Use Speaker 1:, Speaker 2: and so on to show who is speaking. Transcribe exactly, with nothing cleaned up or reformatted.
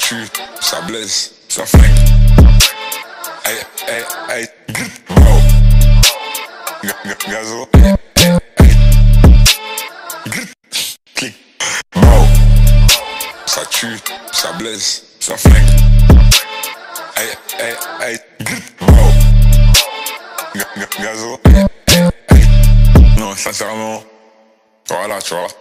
Speaker 1: tue, ça blesse, ça flingue. Aïe, aïe, aïe, wow. Gazo, aïe, aïe, clic, wow. Ça tue, ça blesse, ça flingue. Aïe, aïe, aïe, wow. Gazo, aïe, aïe. Non, sincèrement, voilà, tu vois.